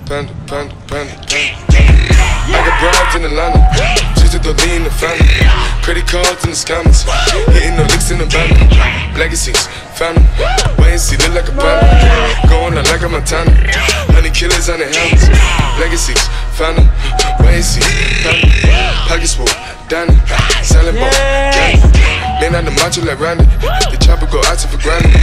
panda, panda, panda, panda. I got broads in Atlanta, just to throw in the family. Credit cards in the scammers, hitting the licks in the van. Legacies, family, wait and see, look like a panda. Going out like a Montana, honey killers on the helmets. Legacies, family, wait and see, family. Pockets full, Danny, selling ball, candy. Man on the macho like Randy, the chopper go out to for granted.